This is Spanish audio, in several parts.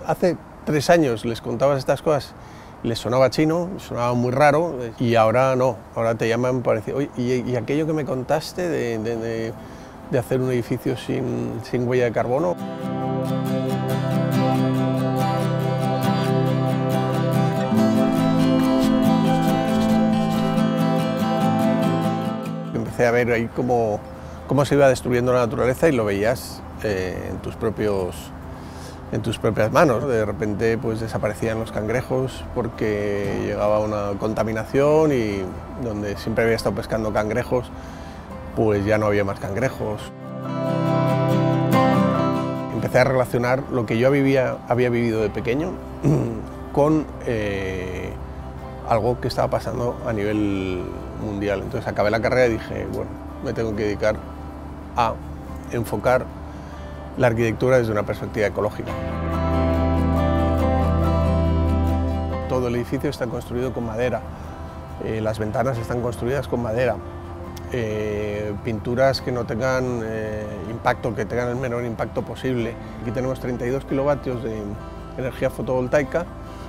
hace 3 años les contabas estas cosas, les sonaba chino, sonaba muy raro, y ahora no, ahora te llaman para decir, oye, y aquello que me contaste de hacer un edificio sin huella de carbono. Empecé a ver ahí cómo se iba destruyendo la naturaleza y lo veías en tus propias manos. De repente pues desaparecían los cangrejos porque llegaba una contaminación y donde siempre había estado pescando cangrejos, pues ya no había más cangrejos. Empecé a relacionar lo que yo había vivido de pequeño con algo que estaba pasando a nivel mundial. Entonces acabé la carrera y dije, bueno, me tengo que dedicar a enfocar la arquitectura desde una perspectiva ecológica. Todo el edificio está construido con madera, las ventanas están construidas con madera, pinturas que no tengan impacto, que tengan el menor impacto posible. Aquí tenemos 32 kilovatios de energía fotovoltaica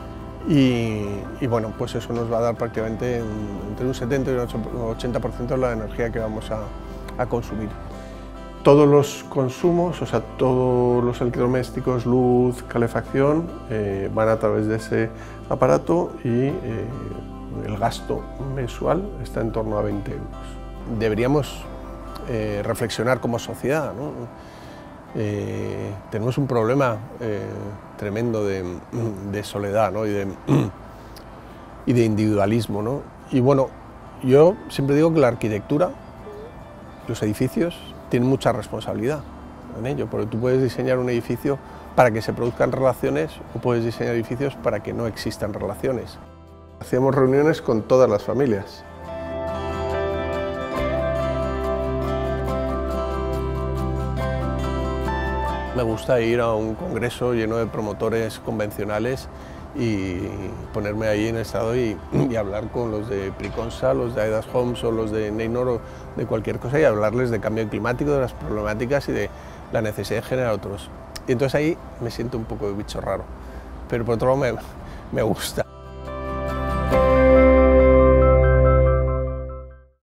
y bueno, pues eso nos va a dar prácticamente entre un 70 y un 80% de la energía que vamos a consumir. Todos los consumos, o sea, todos los electrodomésticos, luz, calefacción, van a través de ese aparato y el gasto mensual está en torno a 20 euros. Deberíamos reflexionar como sociedad, ¿no? Tenemos un problema tremendo de soledad, ¿no? y de individualismo, ¿no? Y bueno, yo siempre digo que la arquitectura, los edificios, tienen mucha responsabilidad en ello, porque tú puedes diseñar un edificio para que se produzcan relaciones o puedes diseñar edificios para que no existan relaciones. Hacíamos reuniones con todas las familias. Me gusta ir a un congreso lleno de promotores convencionales y ponerme ahí en el estado y hablar con los de Priconsa, los de Aidas Homes o los de Neinor o de cualquier cosa y hablarles de cambio climático, de las problemáticas y de la necesidad de generar otros. Y entonces ahí me siento un poco de bicho raro, pero por otro lado me gusta.